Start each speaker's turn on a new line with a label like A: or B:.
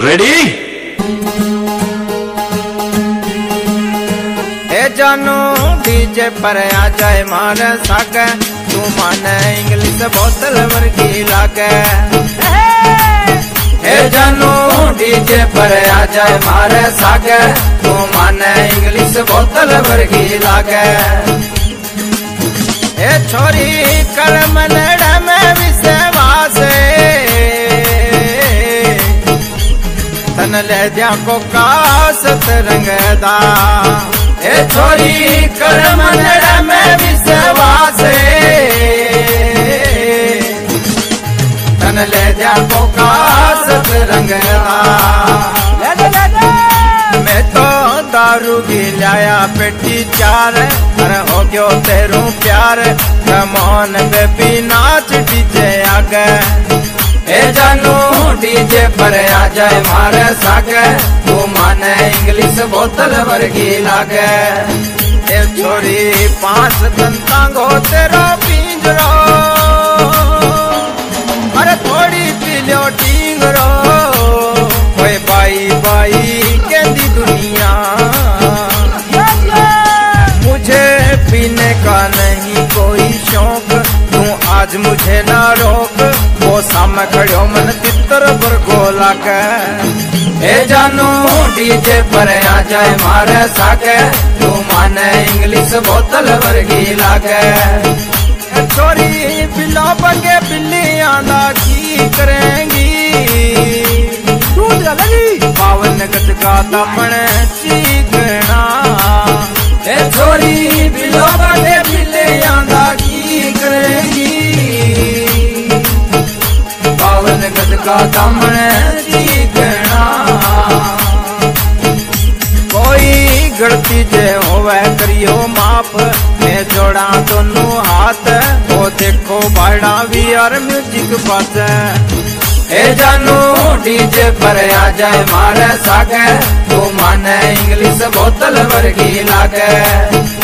A: Ready?
B: ए जानू DJ पर आ जाए मारे सागे, तू माने इंग्लिश बोतल वर्गी लागे। ए जानू डीजे पर आ जाए मारे सागे, तू माने इंग्लिश बोतल वर्गी लागे। ए छोरी कर मनड़ में विश्वास, तन ले दिया को कासत रंगदा। ए छोरी कर मनड़ में विश्वास, तन ले दिया को कासत रंगदा। मैं तो दारू की लाया पेटी चार, अरे हो गयो तेरू प्यार, कमोन बेबी नाच डीजे आगे। ए जानू डीजे पर आ जाए मारे सागे, तू माने इंग्लिश बोतल वर्गी लागे। ए छोरी 5 दंतांगो तेरा पिंजरो, अरे थोड़ी पी लो टींगरो। कोई बाई बाई कहती दुनिया, मुझे पीने का नहीं कोई शौक, तू आज मुझे ना रोक। वो सामने खड़ो मन तितर पर गोला के। ए जानू डीजे पर आ जाए मारे सागे, तू माने इंग्लिश बोतल वर्गी लागे। छोरी बिल्ला बगे बिल्लियां दा की करेंगी, पावन गज का दमन चीकना। ए छोरी बिल्ला बगे बिल्लियां दा की करेंगी, पावन गज का दमन चीकना। कोई गलती जे होवे करियो माफ, मैं जोड़ा दोनों हाथ। वो देखो बाड़ा वी आर म्यूजिक बाजे। ए जानू डीजे पर आ जाए मारे सागे, तू माने इंग्लिश बोतल वर्गी लागे।